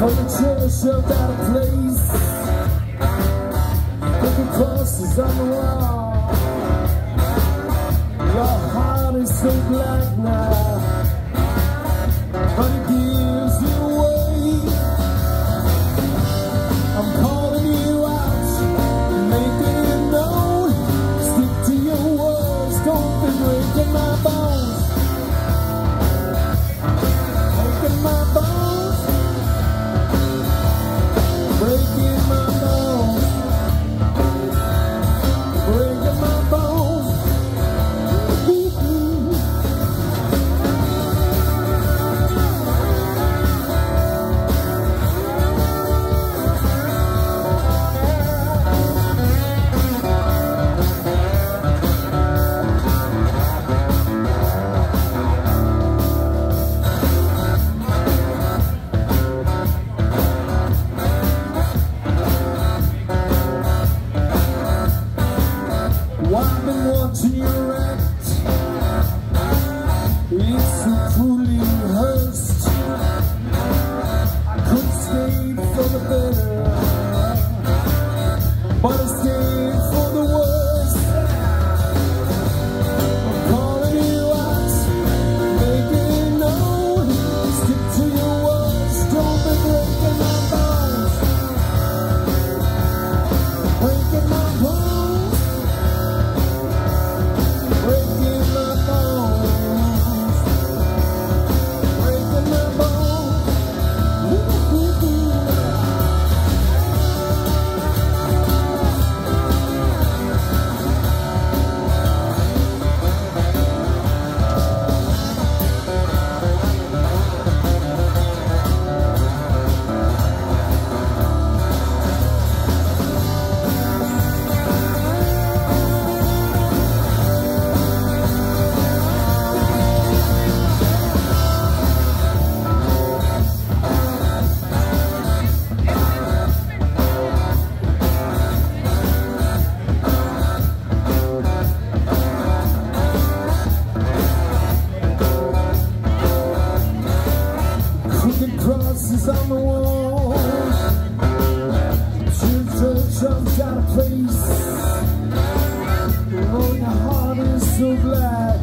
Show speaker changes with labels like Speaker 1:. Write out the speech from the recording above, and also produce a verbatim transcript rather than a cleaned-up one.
Speaker 1: Furniture shoved out of place, crooked crosses on the wall. Your heart is so black now, but it gives you away. I'm calling you out, making it known. Stick to your words, don't be breaking my bones. Breaking my bones, breaking my bones, breaking my bones. I've been watching you act, it's so truly rehearsed. I could stay for the better, but I stayed for the worst. I'm calling you out, making it known. Stick to your words, don't be breaking my bones, breaking my bones. Breaking my bones, breaking my bones. Ooh, ooh, ooh. Crooked crosses on the wall, children jumped out of place. Oh, your heart is so glad.